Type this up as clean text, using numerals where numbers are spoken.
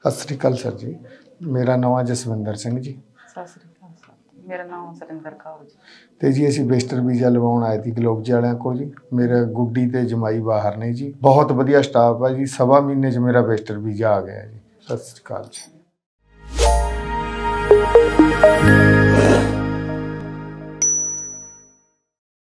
सत श्री अकाल सर जी, मेरा नाम है जसविंदर सिंह जी। सत श्री अकाल सर, मेरा नाम सरिंदर कौर जी। तो जी असीं विजिटर वीज़ा लवाउण आए थे ग्लोब जी वालियां कोल जी। मेरे गुड्डी ते जमाई बाहर ने जी, बहुत वधिया स्टाफ है जी। सवा महीने च मेरा विजिटर वीज़ा आ गया जी। सत श्री अकाल जी।